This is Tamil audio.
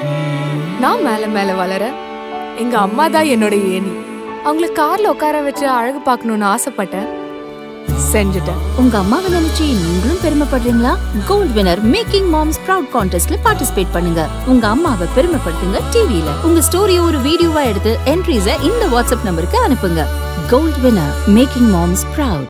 நான் மேல மேல வளர எங்க அம்மா தான் என்னோட ஏணி. அவங்கள கார்ல உட்கார வச்சு அழகு பார்க்கணும்னு ஆசைப்பட்டேன், செஞ்சுட்டேன். உங்க அம்மாவை நினைச்சு நீங்களும் பெருமைப்படுறீங்களா? Gold winner making moms proud கான்டெஸ்ட்ல பார்ட்டிசிபேட் பண்ணுங்க. உங்க அம்மாவை பெருமைப்படுத்துங்க டிவில. உங்க ஸ்டோரியை ஒரு வீடியோவா எடுத்து என்ட்ரிஸை இந்த வாட்ஸ்அப் நம்பருக்கு அனுப்புங்க. Gold winner making moms proud.